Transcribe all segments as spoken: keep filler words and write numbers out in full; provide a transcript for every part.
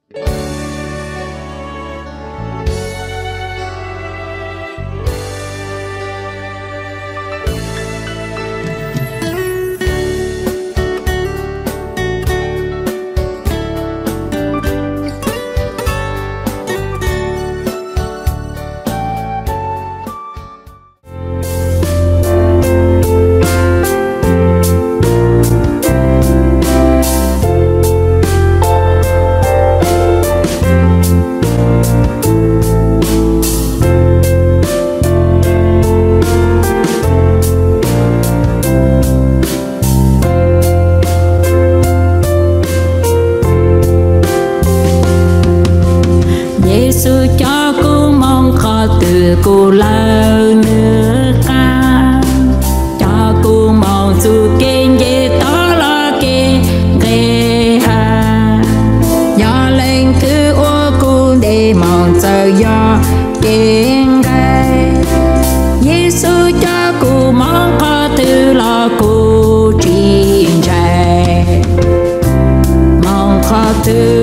cô lơ nước ca cho cô mong dù kinh về đó là kinh ghê hà do lên cứ ô cô để mong chờ do kinh ghê Giêsu cho cô mong có từ là cô trình trẻ mong khó từ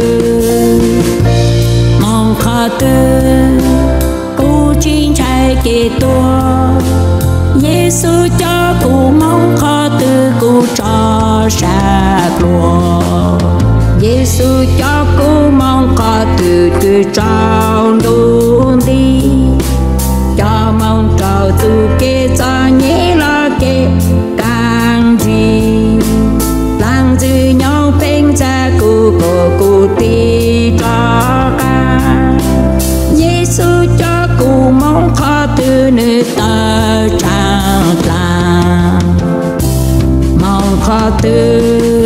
mong khó từ kê tua Giêsu cho cô mong khó từ cô cho sạch lùa Giêsu cho cô mong khó từ từ trong luôn đi cho mong trào từ kê cho nhé là kê càng gì làm gì nhau bên cha cô cô cô đi cho ca Giêsu cho cô mong khó từ nơi ta trang làm mong khó từ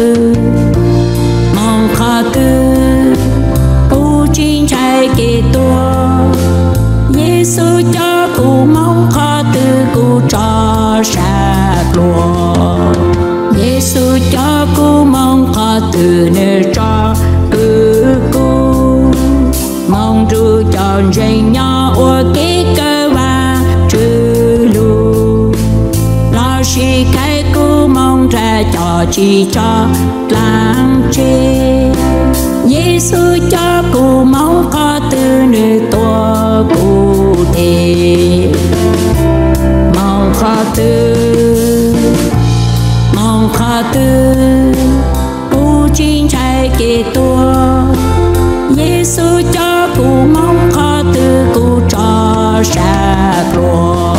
mong khó từ cô chính trái kê tua Giêsu cho cô mong khó từ cô cho sạch lùa Giêsu cho cô mong khó từ nơi cho cứ cô mong ru chọn dành nhau ở cái cơ và trừ lù lo chỉ cái cô mong ra cho chỉ cho làm chi Giêsu cho cô mong có từ nơi tua cô thì mong khó từ mong khó từ cô chính trái kê tua Giêsu cho cô mong khó từ cô cho sạch lùa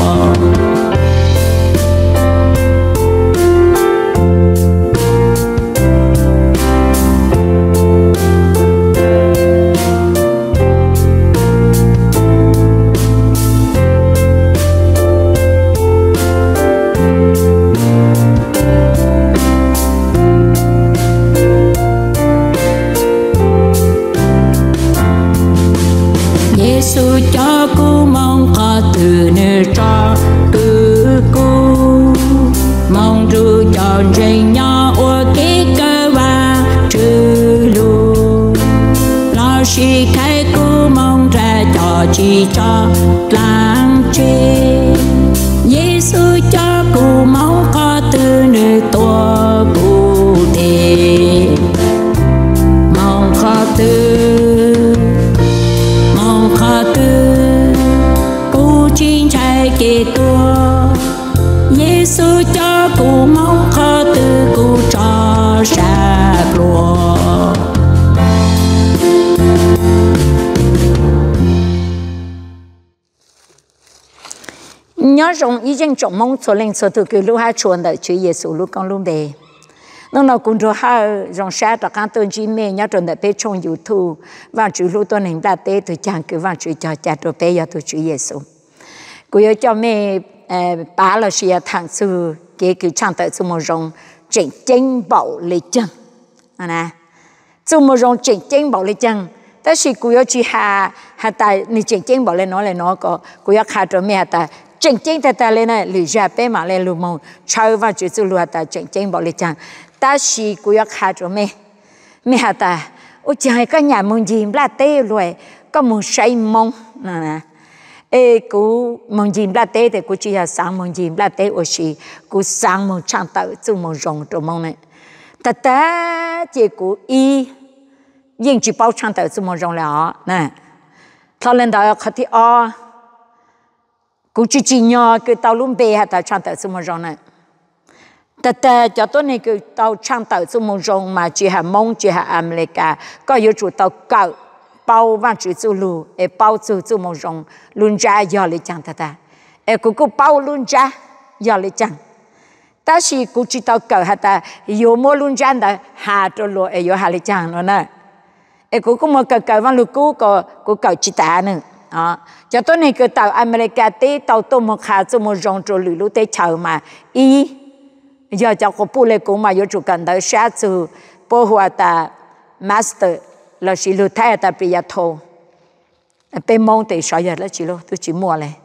Giêsu cho cô mong khó từ nơi cho cứ cô mong ru chọn dành nhau ở cái cơ và trừ lù lo chỉ cái cô mong ra cho chỉ cho làm chi Giêsu cho cô mong khó từ nơi tua cô thì mong khó từ khó từ cô chính trái kê tua Giêsu cho cô mong khó từ cô cho sạch lùa nhớ rằng ý dân trọng mong số lên số từ cứ lúc hai chuồn đợi Chúa Giêsu lúc con lúc đề nó nó cũng rồi hai dòng xe đặc ăn tôi chỉ mê nhớ trong đợt bé trong YouTube và chủ lúc tôi nên đã té tôi chẳng cứ và chủ cho cha tôi bé giờ tôi Chúa Giêsu cô yêu cho mẹ bà là sự thằng sư cái cứ chẳng tới số một dòng chỉnh chỉnh bảo lý chân nè số một dòng chỉnh chỉnh bảo lý chânแต่是cô yêu chỉ hà hà tại ni chỉnh chỉnh bảo lên nói lên nói có cô yêu khai cho mẹ tại chỉnh chỉnh tại tại lên này lì ra bé mà lên luôn mong chơi và chủ sự luôn tại chỉnh chỉnh bảo lý chân ta chỉ cô yêu khai cho mẹ mẹ hà ta ôi trời cái nhà mong gì là tê rồi có mong say mong nè ê cô mong gì là tê thì cô chỉ là sáng mong gì là tê ở chỉ cô sáng mong chăn tự chú mong rong cho mong này ta ta chỉ cô y ยิ่งจีเป้าช่างแต่สมองรงแล้วนะทอเลนดาขัดที่อ้อกูจีจีเนาะคือเตาลุ่มเบะแต่ช่างแต่สมองรงนะแต่แต่จะตัวนี้คือเตาช่างแต่สมองรงมาจีหามงจีหาอเมริกาก็อยู่จุดเตาเก่าเป้าวันจุดจูลูเอเป้าจูสมองรงลุนจ้ายอเลยจังแต่แต่เอกูกูเป้าลุนจ้ายอเลยจังแต่สิกูจีเตาเก่าแต่อยู่โมลุนจ้าแต่หาตัวโลเออยู่หาเลยจังเนาะนะเอกูก็มาเกิดวันลูกกูก็กูเกิดจิตาหนึ่งอ่ะจะตัวนี้ก็เต่าอเมริกาเต้เต่าตัวมันขาจมูกรองตัวหรือลูกเต้เฉามาอีอยากจะกูพูดเลยกูมาอยู่จุกันแต่ชาจูพอหัวตามาสเตอร์เราสิลูกไทยแต่ปริญญาโทเป็นมองแต่สายแล้วจิโลตัวจิมัวเลย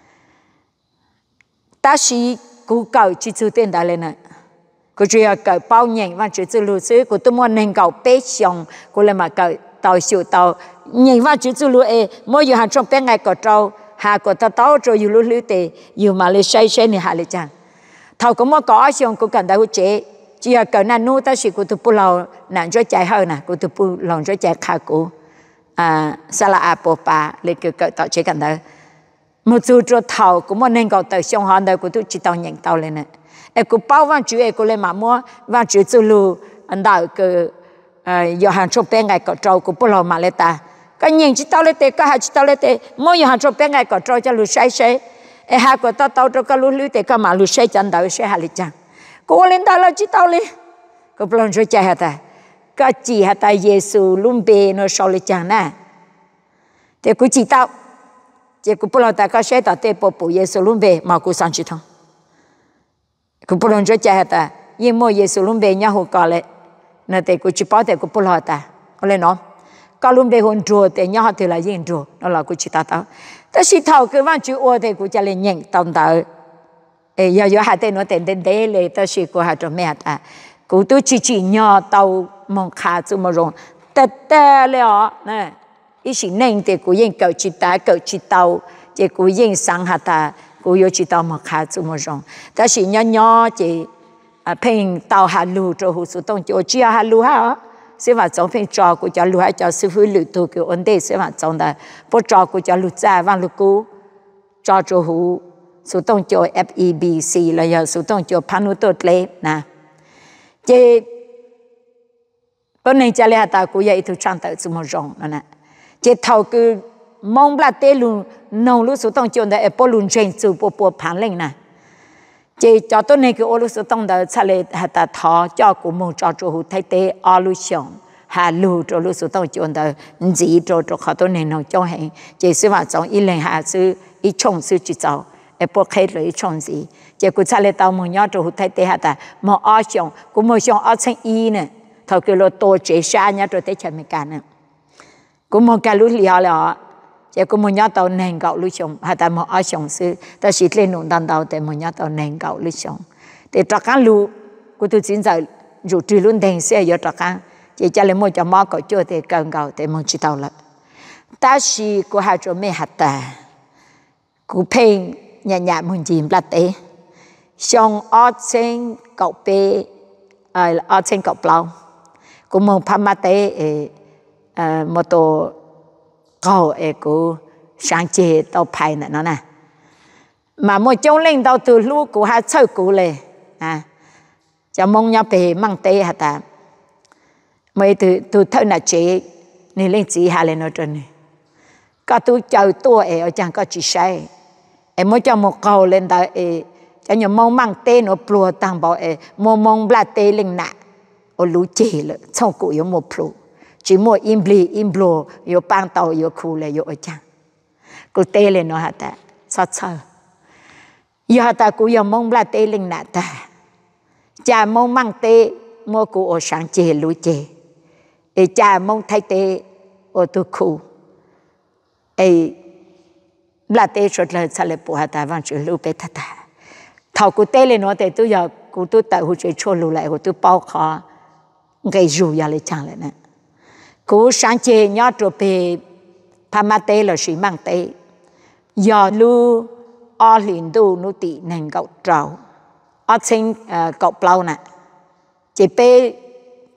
แต่สิกูเกิดจิตจุดเต้นได้เลยนะกูจะ要搞包年，完就走路时，กู都冇能够北上，กูเลยมา搞到小到年完就走路诶，冇有行从边个个走，下个到到咗要路路的，要嘛你細細你下嚟講，頭咁我講上กู近到好借，只要搞那นู่但是กู都不留難咗ใจ後นะ，กู都不留咗ใจขากู啊，沙拉阿伯巴你叫搞到最近到，冇做咗頭咁我能夠到上海到กู都知道認到เลยนะ。เอกูเป้าวันจุเอกูเลยมามัววันจุจูลูอันดาวก็เอ่อยหันชอบเป็นไงก็เจ้ากูปลอมาเลยตาก็ยิงจิตเอาเลยเตก็หาจิตเอาเลยเตมัวยหันชอบเป็นไงก็เจ้าจะรู้ใช่ใช่เอหาก็ต่อต่อจะก็รู้รู้เตก็มารู้ใช่จันดาวใช่หาลิจังกูเล่นดาวแล้วจิตเอาเลยก็ปลอช่วยใจหาตาก็จีหาตาเยซูลุ่มเบนอชอลิจังนะแต่กูจิตเอาเจ้ากูปลอตาก็ใช่ต่อเตปปูเยซูลุ่มเบมากูสันจิตองกูปลงจะใจตายิ่งมั่วเยซูลุมเบย์หัวกอเลยนั่นแต่กูจิป้าแต่กูปลอตาเอาเลยเนาะก็ลุมเบย์หุ่นจัวแต่ยังหัดที่ละยิ่งจัวนั่นแหละกูจิตาตาแต่สิเท่าคือวันจุอวดแต่กูจะเล่นยิงตอนตาเอ้ยอย่าอย่าหาแต่โน้ตเด่นเด่นเลยแต่สิกูหาจะไม่หาตากูตัวจิจิเนาะเตามองขาจุมารงแต่แต่เลยอ๋อเนี่ยอีสิ่งหนึ่งแต่กูยิ่งเกิดจิตาเกิดจิตเตาแต่กูยิ่งสังหาตากู有知道嘛？卡住么种，但是伢伢这啊平到下路做好事动，我只要下路哈，是话总平照顾叫路还叫师傅路都叫安定，是话总的不照顾叫路在往路过，照做好事动叫 F E B C 了，有事动叫潘路多嘞呐，这本来家里还大姑也一头长到这么种了呢，这头个。มองบลาเตลุนองลุสุต้องจนได้ปลุนเชนจูปปผ่านเล่งนะเจจอต้นนี้คือโอลุสุต้องได้ทะเลหัตถอจอกุมงจอจูหูไทเตอาลุชงหาลูจอลุสุต้องจนได้จีจอจอเขาต้นนี้น้องจ้องเห็นเจสิว่าจงอีเลงหาซื้ออีชงซื้อจิตเจ้าไอปวกเคยเลยชงสีเจกูทะเลตามงยอจอหูไทเตหัตมออาชงกุมงชงอาเชงอีเนี่ยเท่ากับเราโตเจชาเนี่ยตัวเตชมิการเนี่ยกุมงการลุเลียวเลยอ๋อจะกูมันยอดตัวแหงเก่าลุชงหาแต่มาเอาชงซื้อแต่สิเล่นหนุนดันดาวแต่มันยอดตัวแหงเก่าลุชงแต่ตะการลุกูตัวจินใจอยู่ที่รุ่นแดงเสียเยอะตะการจะจะเลยมันจะมาก็จ่อแต่เก่าเก่าแต่มันจิตเอาละแต่สิกูหาจะไม่หัดแต่กูเพลงหยาหยามันจีมปลาเตะชงอ้อเชงเก่าเปเอ่ออ้อเชงเก่าเปล่ากูมองพม่าเตะเอ่อเอ่อมอโตก็เอกูสังเกตตัวภายในนั่นนะมาเมื่อจงเล่นตัวตัวลูกกูหาเช่ากูเลยอ่ะจะมองยับไปมั่งเตะฮะแต่เมื่อตัวตัวเท่านั้นเจนี่เล่นจีหาเลยนะจนนี่ก็ตัวเจ้าตัวเออจังก็จีใช้เอเมื่อจะมองเขาเล่นตัวเอจะยังมองมั่งเตะหนูปลัวต่างบอกเอมองมองบลาเตะเล่นหนักโอ้รู้เจเลยช่างกูยังมองปลัวchỉ mua im bli im blo yo bang tàu yo khu le yo changกูเตเลยเนาะฮะแต่สัดเชยอแต่กูยังมองบลาเตลิงน่ะแต่จะมองมั่งเตมัวกูโอสังเจรู้เจเอจะมองไทยเตโอตุคูเอบลาเตสุดเลยทะเลปูฮะแต่วันจุลูเปตตาเท่ากูเตเลยเนาะแต่ตัวอยากกูตัวแต่หูจะชวนรู้เลยกูตัวเป้าคอไงรู้ยาเลยจังเลยนะกูสังเจยอดตัวเปพม่าเตหรือสีมังเตยอลูออลินดูนุติหนึ่งเก่าเจ้าออเชงเก่าเปล่าน่ะเจเป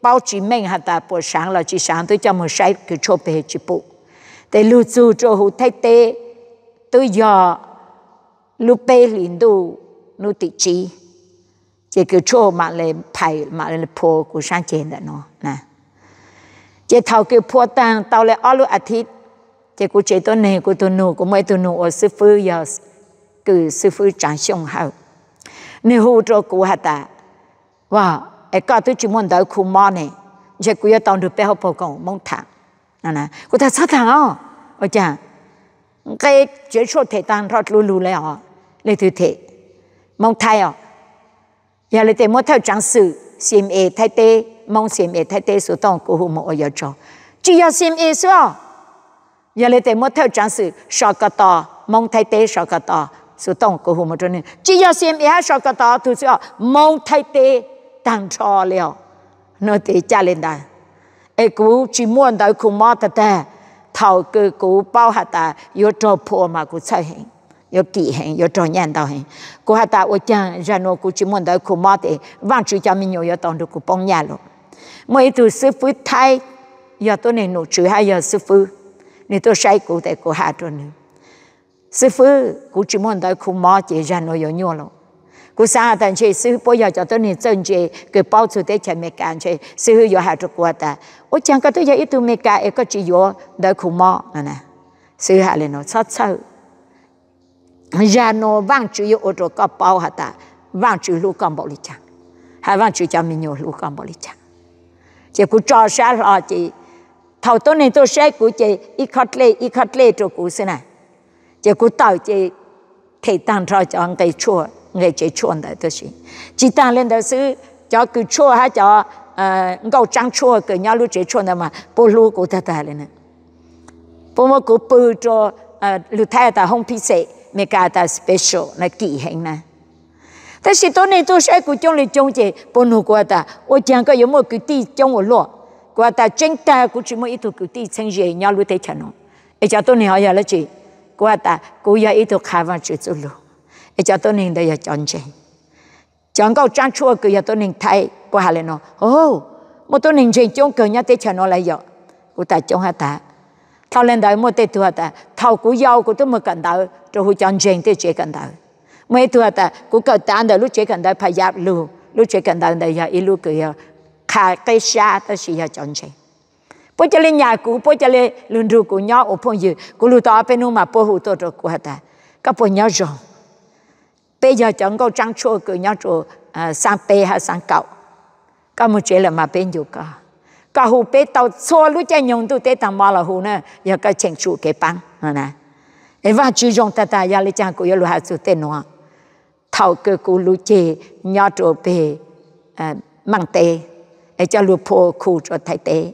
bao chỉ mình hạt ta buổi sáng là chỉ sáng tôi cho một say cứ cho về chỉ bộ để lưu trú cho hụt thay tê tôi giờ lưu bê liền đủ lưu tị chi chỉ cứ cho mà lên phải mà lên po của sáng trên đó nó nè chỉ thầu cứ po tang tao lại ở lúcอาทิตย์chỉ của chế tôi này của tôi nụ của mấy tôi nụ ở sư phụ giờ cứ sư phụ chẳng xong hậu nếu hỗ trợ của hạt ta wowไอ้ก็ตัวจิมันได้คุมมาเนี่ยจะกูจะต้องดูไปเขาพอกงมองถางนั่นนะกูถ้าสักทางอ๋อว่าจ้ะก็เจ้าช่วยเทตังทอดรู้ๆเลยอ๋อเลยถือเทมองไทยอ๋ออย่าเลยแต่มองเท่าจังสื่อซีเอ็มเอไทยเต้มองซีเอ็มเอไทยเต้สุดต้องกูหูมองอย่าจ่อจีอย่าซีเอ็มเอสิอ๋ออย่าเลยแต่มองเท่าจังสื่อชอกตอมองไทยเต้ชอกตอสุดต้องกูหูมองจนนี่จีอย่าซีเอ็มเอให้ชอกตอถูกสิอ๋อมองไทยเต้ตั้งชอเลี้ยวโน้ตจ่าเล่นได้ไอ้กูจิม้วนได้คุมมาแต่แต่เท่าคือกูเป้าหัตตาโยจบพัวมากูใช่เห็นโยกี่เห็นโยจอยันดาวเห็นกูหัตตาว่าจังจันโนกูจิม้วนได้คุมมาแต่วันจุจามิโยโยตอนดูกูป้องยาลเมื่อตัวซื้อฟื้นไทยโยตัวนี้หนูช่วยให้โยซื้อฟื้นนี่ตัวใช้กูแต่กูหาตัวนึงซื้อฟื้นกูจิม้วนได้คุมมาแต่จันโนโยยัวลกูสร้างแต่เชื่อซื้อพอยจะตัวนี้จนเจก็เป้าสุดได้ใช้เมกาเชื่อซื้ออยู่หาจุกว่าแต่โอ้จังก็ตัวอย่างอีตัวเมกาเอก็จีอยู่ได้คุ้มมากนะซื้อหาเลยเนาะชัดเจนยาโนว่างจีอยู่อดก็เป้าหาแต่ว่างจีลูกกันบริจาคหาว่างจีจะมีอยู่ลูกกันบริจาคเจ้ากูจ่อชาลอจีเท่าตัวนี้ตัวใช้กูเจอีคัดเล่อีคัดเล่ตัวกูสินะเจ้ากูต่อยเจเทตังทอจังไกชั่วngười chế chuồn đấy đó chứ chỉ ta lên đó sư cho cứ chua hay cho ngâu trắng chua cứ nhau lúc chế chuồn đó mà bố lu của ta ta lên nè bố mà của bự cho lúc thay ta không phí sệ mấy cái ta special là kỳ hình nèแต่สิตัวนี้ตัวใช้กูจงเลยจงเจปนูกูตาโอ้จังก็有么กูตีจง我落กูตา真ตากู只么一头กูตี成日nhau lúc thấy chán nóไอ้เจ้าตัวนี้เขาอยากเลยจีกูตากูอยาก一头开完就走路ไอ้เจ้าตัวนี้ได้ยาจอนเจจังก็จ้างชั่วก็ยาตัวนี้ไทยกูหาเลยเนาะโอ้หมดตัวนี้เจจงเกินยาเตชนอะไรอยู่กูแต่จงหาตาเท่าเล่นได้หมดเตตัวตาเท่ากูยาวกูต้องมากันดาวจะหูจอนเจงเตเจกันดาวไม่ตัวตากูเกิดตาเดี๋ยวรู้เจกันดาวพยายามรู้รู้เจกันดาวเดี๋ยวยาอีลูกก็ยาขาเกชาแต่สิยาจอนเจพอจะเล่นยากูพอจะเล่นลุนดูกูย่ออุปยืกูรู้ต่อเป็นนุ่มมาพอหูตัวตัวกูหาตาก็พอย่อจงbây giờ chẳng có trang chua cứ nhớ chỗ sang bê hay sang cậu có một chuyện là mà bên dù cả cả hồ bê tàu xô lúc chạy nhung tôi tới thằng mà là hồ nè giờ cái chèn chủ cái băng nè em và chú dùng ta ta giờ lấy trang của yêu hạt chủ tên nó thầu cứ cụ lúc chạy nhớ chỗ bê mang tê ấy cho lúc phô khu cho thay tê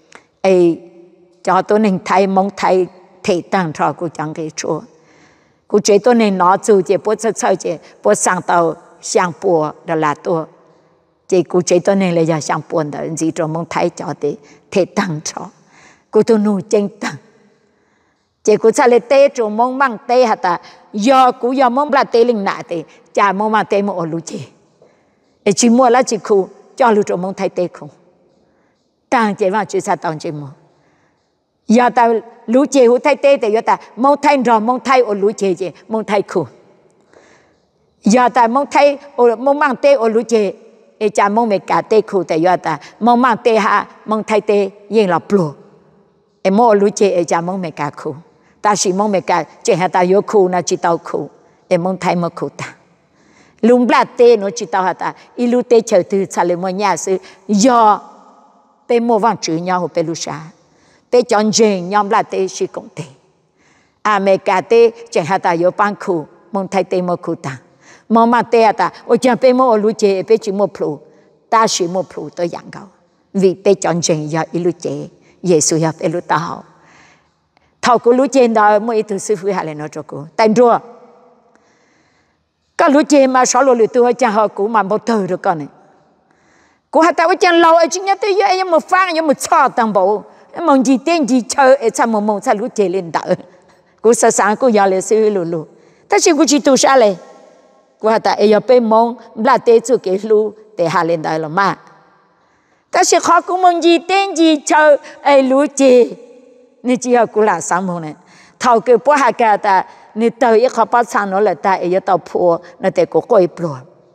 ấy cho tôi nên thay mong thay thể tăng cho của chẳng cái chuaกูเจตัวนี้นอจูเจปวดเฉยเจปวดสั่งเตาช่างปัวดลาตัวเจกูเจตัวนี้เลยจะช่างปวนแต่จีจมงไทยจอดเทตังชอกูตัวนู้เจงตังเจกูจะเลยเตจมงมั่งเตหัตยอกูยอมงปลาเตลิงหนาเตจ่ามงมาเตมอลูเจไอจิมัวแล้วจิคูจอลูจมงไทยเตคูตังเจว่าจุดตังเจมัวยาตารู้เจหูไทยเต้แต่ยาตามองไทยรอมองไทยโอรู้เจเจมองไทยคูยาตามองไทยโอมองมังเต้โอรู้เจเอจามองเมกาเต้คูแต่ยาตามองมังเต้ฮะมองไทยเต้ยิ่งหลับปลุกเอมองรู้เจเอจามองเมกาคูตาชิมองเมกาเจฮะตาโยคูนะจิตเอาคูเอมองไทยมคูตาลุงบลาเต้โนจิตเอาฮะตาอิลูเต้เฉยตือซาเลมอนยาซื้อยอเป็นโมวังจือยาหูเป็นลูชาไปจอนเจงยอมละเตชิกงเตอเมริกาเตจะหาตาโยปังคูมงไทยเตมคูตามองมาเตะตาโอจังไปมอลูเจไปจิมพลูตาชิมพลูตัวอย่างเขาวิไปจอนเจงยาอิลูเจเยซูยาเปลูตาเขาเท่ากูลูเจนดาวมวยตัวซื้อฟื้นหาเลยนะจ๊กูแต่ดัวก็ลูเจมาสอนลูตัวจะหากูมาบ่เตอร์กันนี่กูหาแต่ว่าจังเราไอ้จิงเนี่ยตัวยังยังมาฟังยังมาชอบตังบ่มองจีเต้นจีเชอไอ้ชามมองชาลุเจริญดากูสสารกูอยากเลยซื้อลูลูแต่สิ่งกูจีตัวชาเลยกูหาแต่ไอ้ยาไปมองบลาเตจูเกลูแต่หาเล่นได้หรอมา ta sẽ khó cũng mong gì tên gì chờ ai lũ chị nên chỉ là cũng là sáng mong này thầu cái bữa hai cái ta nên tới ít khó bắt sang nó là ta ấy tàu phù nó để có coi bừa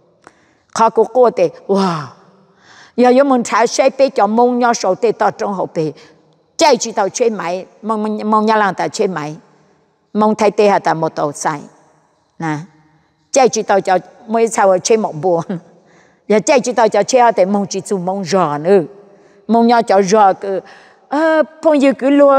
khó có coi để wow giờ giờ mình trái sẽ bị cho mong nhau số để ta trong hậu bị chạy chỉ tàu chơi máy mong mong nhà làm ta chơi máy mong thay thế ta một tàu sai nè chạy chỉ tàu cho mấy sao chơi một buồn giờ chạy chỉ tàu cho chơi để mong chỉ dùng mong rõ nữa mong nhau cho rõ cái à phong yêu cứ lúa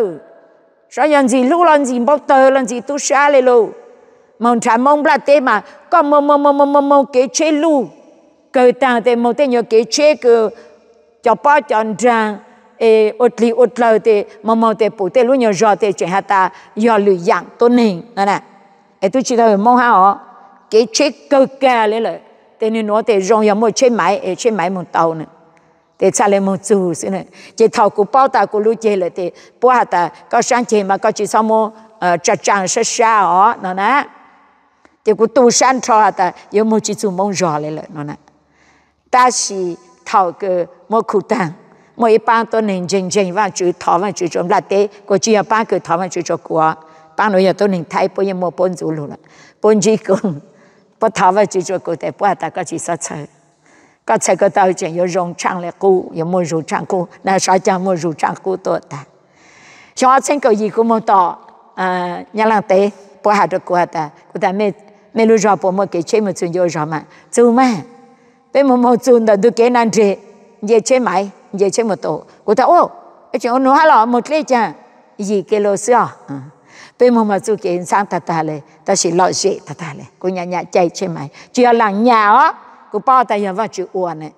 sao làm gì lúc làm gì bao tờ làm gì tu xa lên luôn mong trả mong là thế mà có mong mong mong mong mong mong cái chơi lu cái ta để mong thế nhớ cái chơi cái cho ba chọn trang ê ốt li ốt lâu thì mong mong để bổ thế lu nhớ rõ thì chuyện hạt ta giờ lười dạng tôn hình nè nè ê tôi chỉ nói mong hả cái chơi cơ cả lên rồi thế nên nó để rong giờ một chơi máy chơi máy một tàu nữa để trả lại một chú xin này chỉ thầu của bao ta của lũ chơi là thì bố hạt ta có sáng chơi mà có chỉ sao mua chặt chặt sát sát ó nó nè thì của tu san cho hạt ta有một chỉ chú mong rõ lại là nó nè ta chỉ thầu cái một khu tang một一般都能真正往住台湾住咗，嗱啲個主要班佢台灣住咗過，班女又都能睇，不然冇幫助路啦，幫助佢，不台灣住咗過，但不係大家只識猜，個猜個到陣有用唱咧歌，有冇用唱歌，嗱啥叫冇用唱歌多的，像我聽個二個冇到，誒，一兩地不係都過的，佢但咩咩路上冇冇幾錢冇做有什麼，做咩？俾冇冇做的都幾難做，嘢錢買。giờ chơi một tổ, cô ta ô, cái chuyện nó hay là một lấy chăng, gì cái lô xưa, bên mà mà chú kiến sang ta taเลย, ta chỉ lo gì ta taเลย, cô nhà nhà chạy chơi mày, chỉ là làng nhà á, cô bao ta giờ vào chịu uổng này,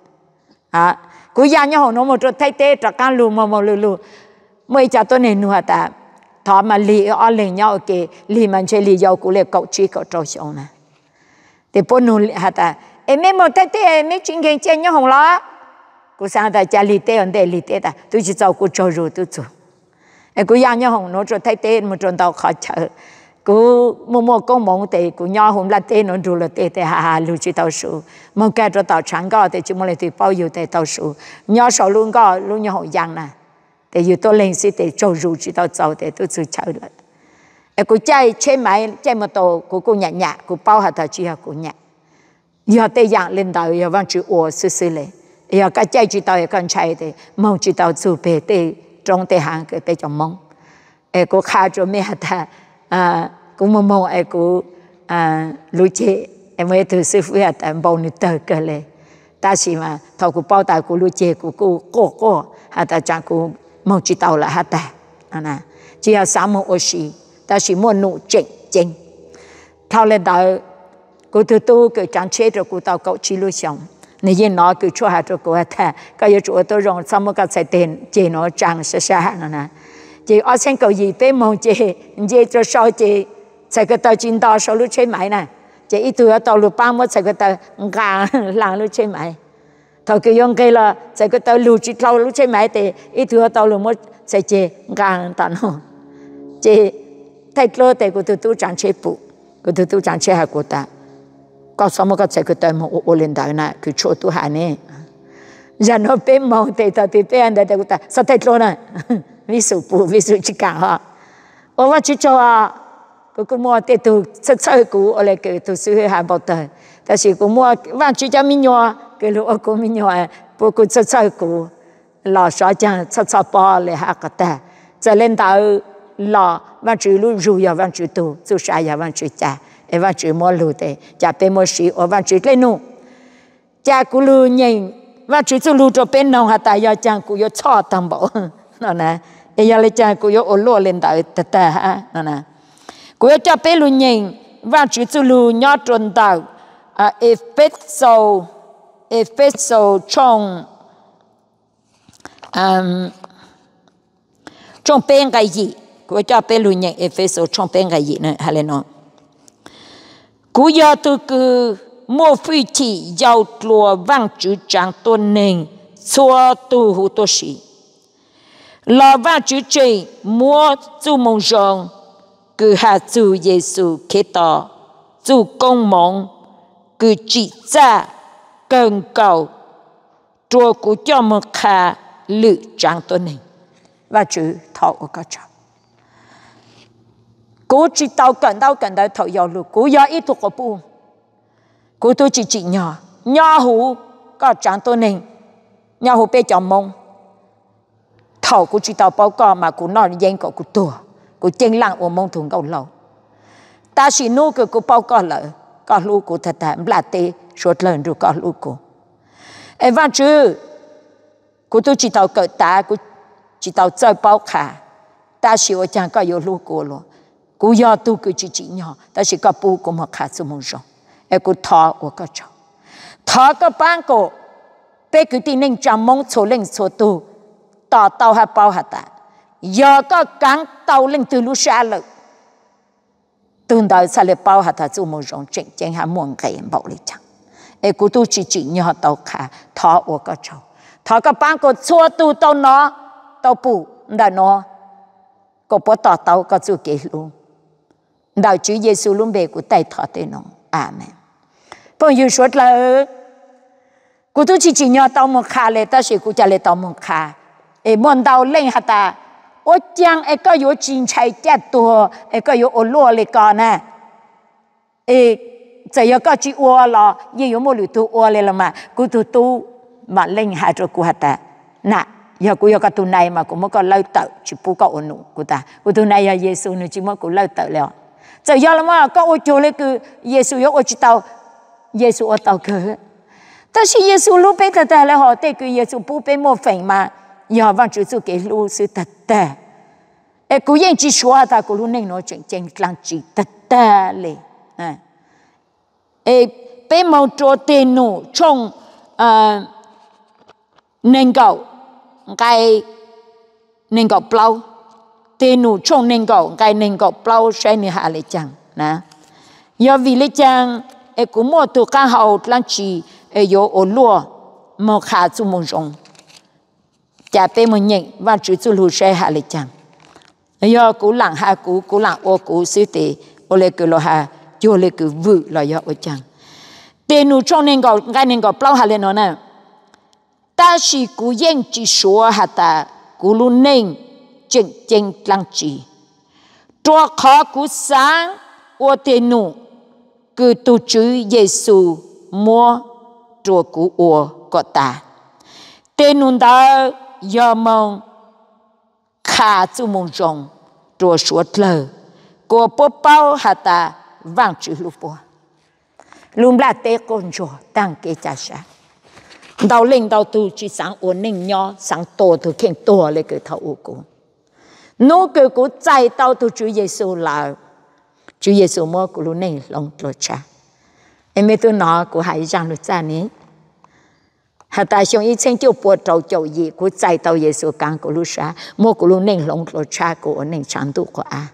à, cô nhà nhau nó một chỗ thay thế cho căn lù mà một lù lù, mấy cha tôi nên nuôi ta, thọ mà lì ở lì nhau cái lì mình chơi lì nhau cô lấy cậu chi cậu trâu xong này, thì bố nuôi hả ta, em mấy một thay thế em mấy chuyện kia chơi nhau hồng lo. Cô sang ta cha li tê ổn định li tê ta, tôi chỉ cho cô cho rồi tôi做，誒cô nhà nhau hồng nó cho thay tê một trong tàu khó chờ, cô mua mua công mong tê cô nhà hồng là tê nó rồi là tê tê hà hà lưu chỉ tàu số, mua cái cho tàu trắng cao tê chỉ mua lại tê bao nhiêu tê tàu số, nhà số luôn cao luôn nhà hồng giang nè, tê yêu tôi lên xí tê cho rồi chỉ tàu giàu tê tôi chỉ chờ lại,誒cô chạy chơi máy chạy một tàu cô cô nhẹ nhẹ cô bao hạt ta chỉ hạt cô nhẹ, giờ tê giang lên tàu giờ vẫn chịu ủa xí xí lên. giờ cái chạy chỉ tao con trai thì mong chỉ tao chụp về để trong để hàng cái để trong mong, em cô khai cho mẹ ta, à cũng mong mong em cô à lúa chè em mới từ sư phụ ta bao nhiêu tờ cái này, ta chỉ mà thầu cô bao tài cô lúa chè cô cô cô cô, hạt ta chẳng cô mong chỉ tao là hạt ta, à nè, chỉ là sáu mong ở xí, ta chỉ muốn nụ chỉnh chỉnh, thầu lên tao cô từ từ cái trang chế rồi cô tao cậu chỉ lúa xong. nên yên nói cứ cho hạt cho cô ta, cái giờ chỗ tôi rong xong một cái sai tiền, chị nó chẳng sẽ xa nữa nè, chị ở trên cầu gì bé mong chị, chị cho sau chị, sai cái tàu chín tàu sau lúc chơi máy nè, chị ít tuổi tàu lúc ba mươi sai cái tàu gà làm lúc chơi máy, thầu cái用cái là sai cái tàu lúc chỉ tàu lúc chơi máy thì ít tuổi tàu lúc một sai chị gà tận hồ, chị thay lô thì cô tôi tôi chẳng chơi phụ, cô tôi tôi chẳng chơi hạt cô ta. Có sao mà có thể cái tâm của ô lên đại này cứ chỗ tu hành này, giờ nó bé mong thì ta thì bé anh đây ta ta sao thấy luôn này, ví dụ phụ ví dụ chỉ cả họ, ô mà chỉ cho à, cái cũng mua thì tu sắc sắc cũ ở lại cái tu sư hai bảo tờ, ta chỉ cũng mua vàng chỉ cho mình nhỏ, cái lúc ở cũng mình nhỏ, bố cũng sắc sắc cũ, lò xóa chẳng sắc sắc bao lại hai cái ta, giờ lên tàu lò vàng chỉ lúc rùi giờ vàng chỉ tu, tu sai giờ vàng chỉ cha. em vẫn chỉ mua lúa thế, cha bé mua xí, em vẫn chỉ lấy nụ, cha cú lúa nhìn, vẫn chỉ cho lúa cho bên nông hạt tại giờ cha cú yo chọ tầm bộ, nó nè, em giờ lấy cha cú yo ổn lúa lên tại tờ tờ ha, nó nè, cú yo cha bé lúa nhìn, vẫn chỉ cho lúa nhót tròn tàu, à, Epheso, Epheso trong, um, trong bên cái gì, cú yo cha bé lúa nhìn Epheso trong bên cái gì nữa, hay là nó cú giờ tôi cứ mua phi thị giàu lúa vàng chữ trang tôn nền xua tu hữu tô sĩ là vàng chữ trị mua chú mong rong cứ hạ chú Giêsu kế tỏ chú công mong cứ chỉ ra cần cầu chùa của cho một khá lự trang tôi này và chữ thọ của các cháu cô chỉ tao cần tao cần tao thọ yêu lu cô yêu ít thuộc của bu cô tôi chỉ chỉ nhỏ nhỏ hú các trang tôi này nhỏ hú bé chồng mông thọ cô chỉ tao bao co mà cô nói danh của cô tua cô chân lặng của mông thùng cầu lâu ta chỉ nuôi cái cô bao co lợ có lu cô thật thật là tê suốt lần rồi có lu cô em văn chữ cô tôi chỉ tao cỡ ta cô chỉ tao chơi bao khả ta chỉ ở chẳng có yêu lu cô luôn cô yêu tu cô chỉ chỉ nhỏ ta chỉ có bu cô mà khả số mông rong em cô thọ của các cháu thọ cái ban cô bé cứ tin nên chẳng mong số lên số tu tao tao hay bao hạt ta giờ có cắn tao lên từ lúc xa lợi tương đối sẽ là bao hạt ta số mông rong chính chính hay muốn cái em bảo lý chẳng em cô tu chỉ chỉ nhỏ tao khả thọ của các cháu thọ cái ban cô số tu tao nó tao bu đã nó có bỏ tao tao có chịu kể luôn đạo Chúa Giêsu luôn về của tay thọ tên nó amen bây giờ suốt là cô tôi chỉ chỉ nhớ tao một khá lệ ta sẽ cô trả lệ tao một khá em muốn tao lên hả ta ở chẳng em có yếu chính chạy chết tua em có yếu ở lúa lệ con nè em chỉ có có chỉ ua là nhưng yếu một lũ tu ua lệ là mà cô tôi tu mà lên hả cho cô hả ta nè giờ cô yêu cái tu này mà cô mới có lâu tự chỉ bu có ổn cô ta cô tu này là Giêsu nó chỉ mới cô lâu tự了chỉ giờ là mà có ô chỗ lấy cái Giêsu yếu ô chỉ tao Giêsu ở tao cơ但是耶稣路被他带来好，对个耶稣不被莫粉嘛，要往主做给路是得的。哎，古人只说他古路内容真真浪子得的嘞，嗯，哎，被某做电脑从呃能够该能够包电脑从能够该能够包谁你下来讲呢？要为了讲，哎，古莫都刚好浪子。ai yo ở lúa mà khá chú mông rong, cha bé mình nhận và chú chú lưu xe hạ lịch chẳng, ai yo cú lặng hạ cú cú lặng ô cú sư tế, ô lê cú lo hạ, cho lê cú vự là yo ở chẳng, tên nu trong nên gọi cái nên gọi bao hạ lên nó nè, ta chỉ cú yên chỉ số hạ ta cú luôn nên chân chân lăng chỉ, cho khó cú sáng ô tên nu cứ tu chữ Giêsu mua chùa của ua có ta tên nun đó do mong khá chú mong rong chùa suốt lờ của bố bao hà ta vang chữ lúc bố lúc là tế con chùa tăng kế trả xa đào linh đào tu chỉ sáng ổn ninh nhỏ sáng tổ tu khen tổ lấy cái thảo ủ cô nô cái cô chạy đào tu Chúa Giêsu là Chúa Giêsu mua của lúc này lòng trò cha em biết tôi nói của hai rằng luật gia này, hạt ta xong ít xem cho bộ trâu trâu gì của trái tàu Giêsu càng của lúc sáng, mua của lúc nên lòng luật cha của nên chẳng đủ của à,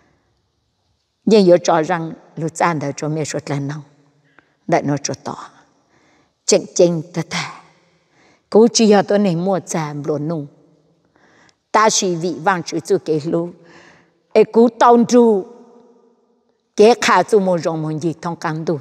nhưng yếu cho rằng luật gia đã cho mấy suất lần nào, đã nói cho tỏ, chỉnh chỉnh tất cả, cố chỉ là tôi nên mua trà luôn nung, ta chỉ vị vang chữ chữ cái lu, ấy cố tao tru, cái khá chú mua rong muốn gì thông cảm đủ.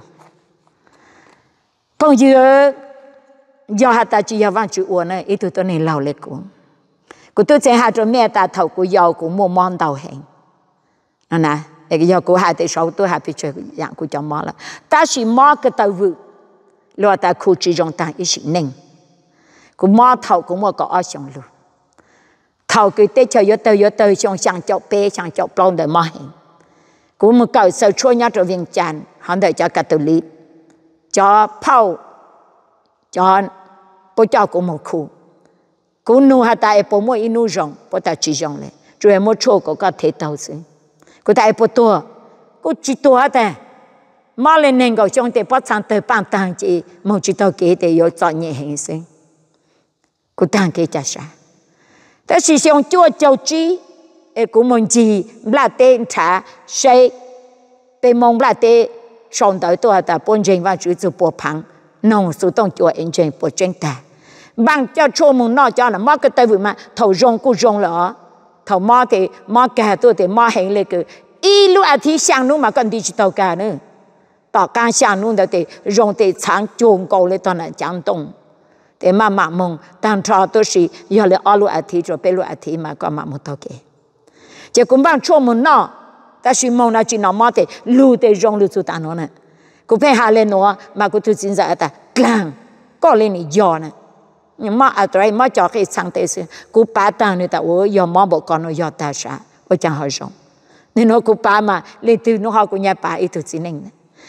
Bây giờ giờ hạt ta chỉ vang chữ uốn này, ít tôi nên lao lên cũng, cũng tôi xem hạt cho mẹ ta thầu cũng giàu cũng mua món đầu hàng, nè nè, cái giờ cũng hạt để sau tôi hạt bị chơi dạng cũng cho món là, ta chỉ món cái tàu vự, lo ta khu chỉ trong ta ít sự neng, cũng món thầu cũng mua có ở trong luôn, thầu cái tết chơi yếu tơi yếu tơi trong sang chậu bé sang chậu plon để món hàng, cũng một cậu sầu chua nhát rồi viên tràn, hắn đợi cho Catholic cho Paul cho bố cho cũng một khu cũng nu hạt tại bố mua inu rong bố ta chỉ rong lên rồi mua chỗ có có thể tàu xí cũng tại bố tua cũng chỉ tua hả ta mà lên nên gọi trong để bố sang tới ban tang chỉ một chỉ tàu kế để có chọn nhẹ hình xí cũng tang kế chả saoแต่是像做就知诶cũng muốn gì là tên trả say bên mong là tên xong tới tôi ta bốn chân và chữ chữ bộ phẳng nông số đông chùa anh chân bộ chân ta bằng cho cho mong nó cho là mất cái tay vừa mà thầu rong cũng rong lỡ thầu mất thì mất cả tôi thì mất hình lên cái ý lúc à thì sang lúc mà còn đi chỉ tàu cả nữa tàu cả sang lúc đó thì rong thì sáng chuồng cầu lên toàn là chẳng đông để mà mà mong đang trò tôi sĩ giờ là alu ở thì rồi belu ở thì mà có mà một tao kể chỉ cũng bằng chua một nọ ta sĩ mong là chỉ nó mà để lưu để rong lưu ta nó nè cũng phải hạ lên nó mà cũng tôi xin ra ta clang có lên thì giò nè nhưng mà ở đây mà cho cái sang thế sự cũng ba ta nữa ta ôi giờ mà bộ con nó giờ ta sao ôi chẳng hỏi rong nên nó cũng ba mà lên từ nó họ cũng nhà ba ít tôi xin nè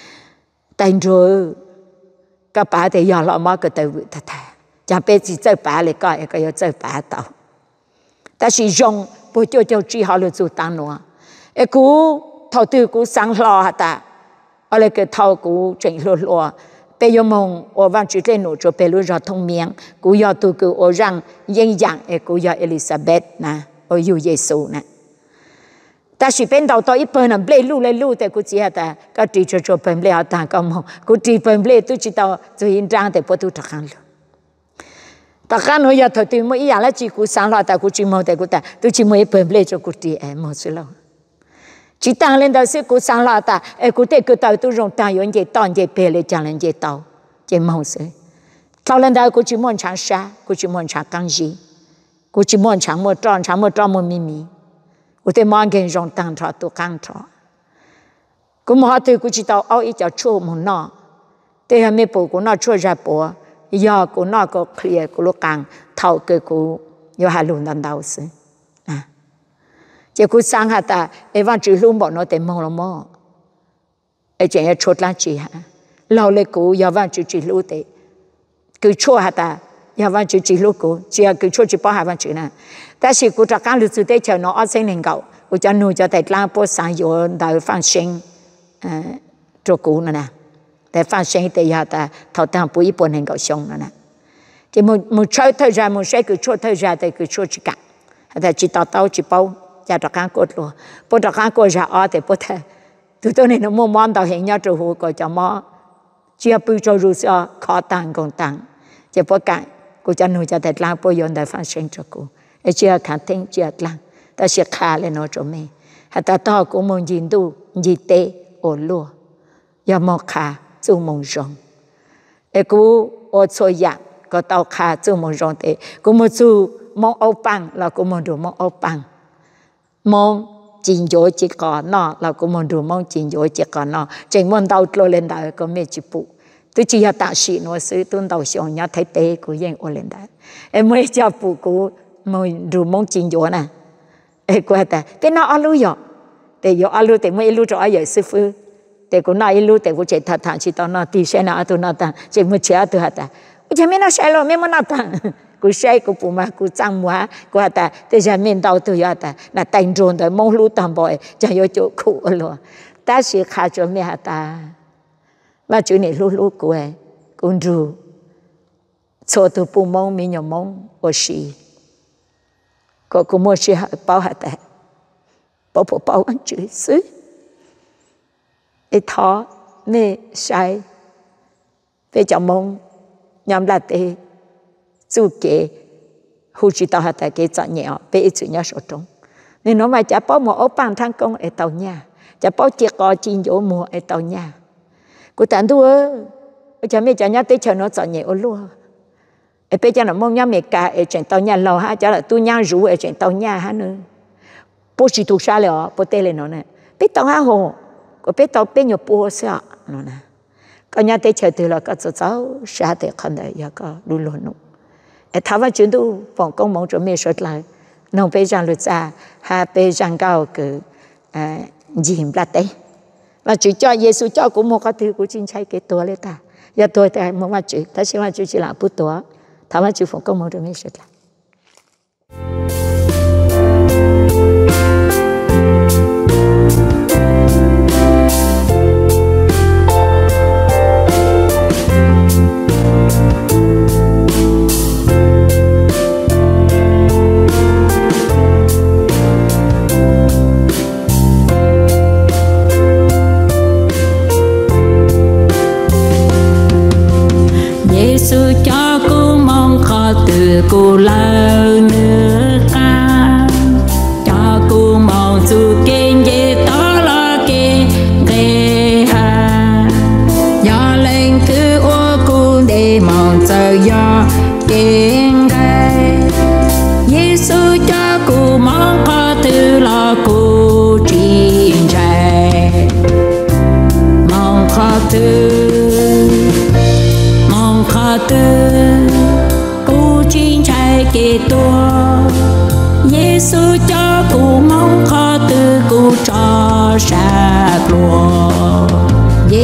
thành rồi các bà thì giờ lo mà cái đầu thật thật chẳng biết chỉ chơi bà lại coi cái giờ chơi bà tao ta chỉ dùng bố cho cho chỉ họ được chủ tăng nữa cái cú thầu tư cú sáng lo hả ta ở lại cái thầu cú chuyển lo lo bây giờ mong ở văn chữ trên nụ cho bây giờ thông miệng cú giờ tôi cứ ở rằng yên dạng cái cú giờ Elizabeth nè ở yêu Giêsu nè ta chỉ bên đầu tôi ít phần là lấy lu lấy luแต่กูchỉ hảก็ตีcho choเป็นเลยtaก็มองกูตีเป็นเลยตัวจิตเอาจะยินจังแต่พอตัวตะกันเลยตะกันหัวอย่าถอยตัวไม่อยากแล้วจีกูสั่งเราแต่กูจีมองแต่กูแต่ตัวจีไม่เป็นเลยจะกูตีเอ็มหมดสิแล้วจีตั้งเล่นแต่สิกูสั่งเราแต่เอ็กูแต่กูตัวตัวรงตั้งอยู่ในตอนในเปเลยจังเล่นในตอในมองสิเขาเล่นแต่กูจีมองช้างช้ากูจีมองช้างกังจีกูจีมองช้างมอจอนช้างมอจอนมอมิมี我对忙跟人当场都干着，我们好对估计到熬一家出门那，对还没报过那出热报，要过那个 clear 过了干，头个过要还轮到到是啊，结果上下的，一晚只路冇那得忙了么，而且要出来去哈，老了过要晚只只路的，佢出下的。要วันจุจิลูกกูเจ้าคือช่วยจิป้าหาวันจุนะแต่สิกูจะการรู้สึกได้เจ้าน้องอาเซนหนึ่งเก่ากูจะนู่จะแต่ล้างปวดสายอยู่ดาวฟังเสียงเอ่อตัวกูนั่นนะแต่ฟังเสียงแต่ยาแต่ทอดทางปุยปนหนึ่งเก่าชงนั่นนะที่มึงมึงช่วยเธอใจมึงใช้คือช่วยเธอใจแต่คือช่วยจิกะแต่จิตต่อเต้าจิป้าจะจะการกดลัวปวดการกดจะอ๋อแต่ปวดแต่ตัวตัวนี้น้องมองมองดาวเห็นยาตัวหัวก็จะมอเจ้าปุยจะรู้สึกขอตังกงตังจะปวดกันกูจะนู่จะแต่ล้างปอยอนแต่ฟังเสียงจากกูไอ้เจ้าขันทิ้งเจ้าล้างแต่เสียขาเลยน้องจอมเองฮัตตาต่อกูมองยินดูยิเตโอลัวอย่ามองขาจูมองจงไอ้กูโอโซยะก็เตาขาจูมองจงเตกูมองจูมองเอาปังแล้วกูมองดูมองเอาปังมองจินโยจิก่อนนอแล้วกูมองดูมองจินโยจิก่อนนอจึงมองดาวโลเลนดาวก็ไม่จิปุtôi chỉ là tạ sĩ nó sư tôi đầu xong nhá thấy tế của dân ô lên đấy em mới cho phụ của mình đủ mong trình dỗ nè em qua ta cái nó alu giờ để giờ alu để mới alu cho ai giờ sư phụ để của nó alu để của chị thật thà chỉ tao nó tì xe nó tôi nó ta chỉ mới chơi tôi hả ta chỉ mới nó xe rồi mới nó ta của xe của phụ mà của trang mua của ta để giờ mình đầu tôi hả ta là thành rồi để mong lu tạm bội cho vô chỗ cũ luôn ta sẽ khai cho mẹ hả ta mà chuyện này lúc lúc của em cũng rồi cho tôi bù mong mình nhớ mong ở xí có cũng mua xí bao hạt tệ bao bao bao ăn chữ xứ để thọ mẹ sai về chồng mong nhắm là để chú kế hú chỉ tao hạt tệ cái chọn nhẹ về chữ nhớ số trống nên nó mà chả bao một ốp bàn thang công ở tàu nhà chả bao chiếc cò chín chỗ mùa ở tàu nhà cô tán đua cha mẹ cha nhá tới chờ nó chọn nhẹ ô luôn ở bây giờ nó mong nhá mẹ cả ở trên tàu nhà lầu ha cha là tu nhang rủ ở trên tàu nhà ha nữa bố chỉ thuộc xa rồi bố tê lên nó nè biết tàu ha hồ có biết tàu bên nhiều bố sao nó nè có nhá tới chờ từ là có cháu cháu xa tới khăn đấy giờ có đủ luôn nữa ở thảo văn chuyến tu phòng công mong cho mẹ xuất lại nó bây giờ lượt ra ha bây giờ cao cứ dìm là đấy và chỉ cho Giêsu cho cũng một cái thứ của chính trái cáiตัวเลยta giờ tôi thì một mà chữ ta chỉ mà chữ chỉ là bútตัวthảo mà chữ phong công mong được mấy sự là cô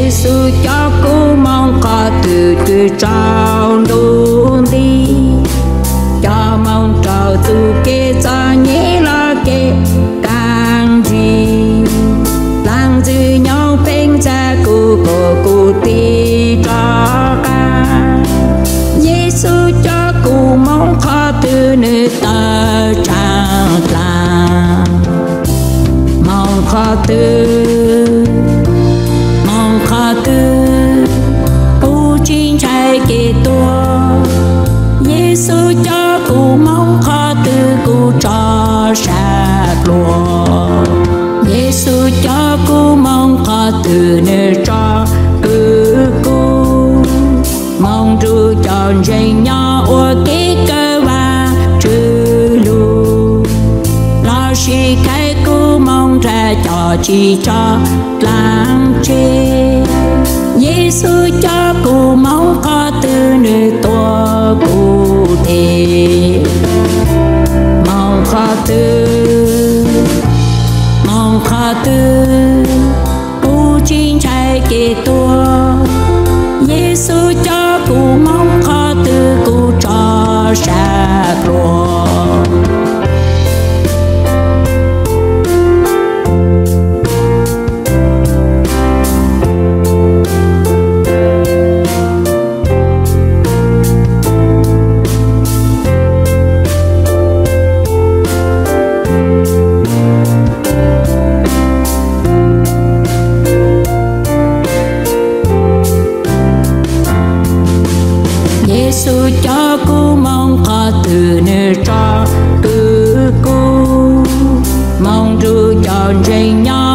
Giêsu cho cô mong có từ từ trong đồn đi cho mong trao tu kê cho nhé là kê càng gì lang dư nhau bên cha cô cô cô ti cho ca Giêsu cho cô mong có từ nơi ta chẳng làm mong có từ mong có từ cô chính trai kê tua Giêsu cho cô mong có từ cô cho sạch lùa Giêsu cho cô mong có từ nơi cho cứ cô mong ru tròn dây nhỏ ở cái cơ và trừ lù lo xì cái cô mong ra cho chỉ cho làng chê Giêsu cho cô mong có từ nơi tua cô đề mong có từ mong có từ cô chính trai kê tua Giêsu cho cô mong có từ cô cho sạch lùa Giêsu cho cô mong có từ nơi cho cứ cô mong ru tròn dây nhỏ